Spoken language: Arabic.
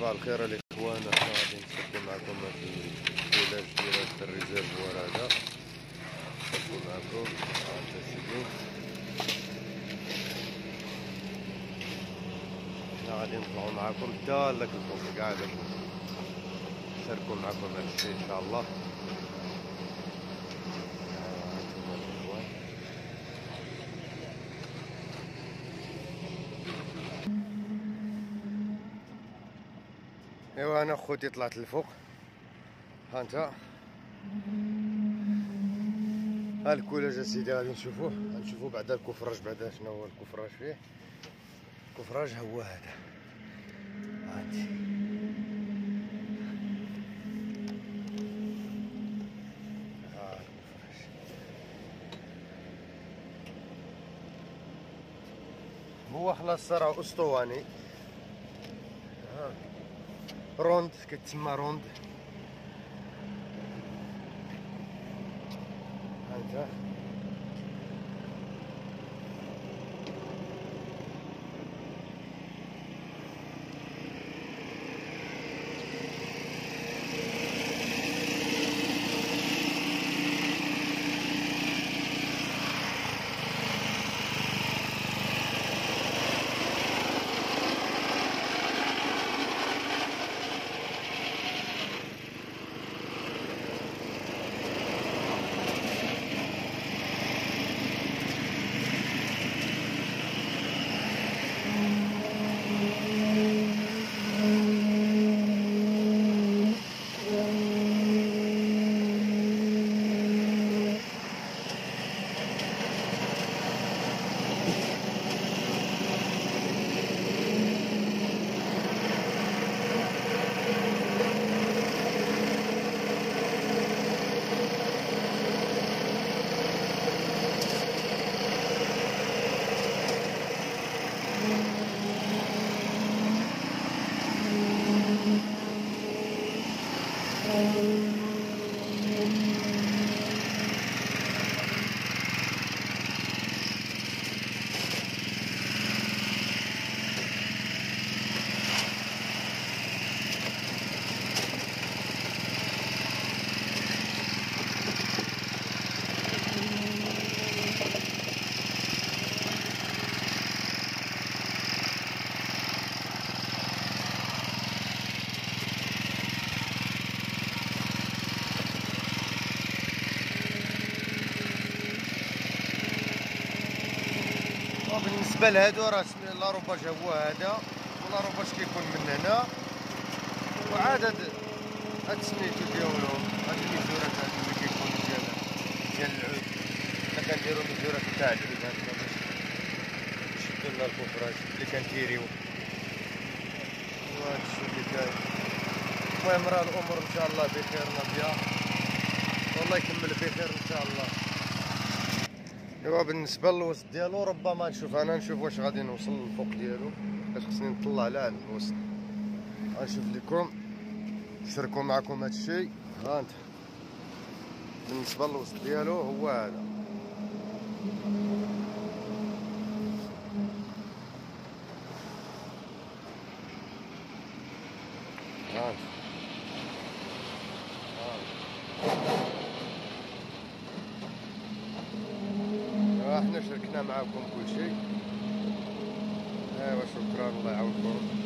صباح الخير الاخوان. احنا غادي نشاركو معكم في الكولاج ديال هاد الريزيرفوار هذا. نشاركو معكم هانتا سيدي. احنا غادي نطلعو معكم حتى لداك الفوق كاع داك نشاركو معكم هاد الشيء ان شاء الله. ايوا انا خوتي طلعت للفوق. هانتا ها الكولاج اسيدي غادي نشوفوه بعدا الكفراج، بعدا شنو هو الكفراج فيه. الكفراج هو هذا هانتي. ها الكفراج هو خلاص راه اسطواني. ها روند كتسمى روند. هانتا بالنسبه لهادو راه لاروباج هو هذا، ولاروباج كيكون من هنا، وعاد هاد سميتو ديالهم هاد الميزورات هادو اللي كيكونوا ديال العود. حنا كنديرو ميزورات تاع العود هادو باش نشدو لنا الكفراج اللي كنتيريو. وهاد الشيء اللي كاين. المهم راه الامور ان شاء الله بخير ناضيه، والله يكمل بخير ان شاء الله. ايوا بالنسبه للوسط ديالو ربما نشوف واش غادي نوصل للفوق ديالو، حيت خصني نطلع لعند الوسط. غنشوف لكم نشاركو معكم هاد الشيء. هانت بالنسبه للوسط ديالو هو هذا. هانت احنا شاركنا معكم كل شيء. ايوا شكرا، الله يعاونكم.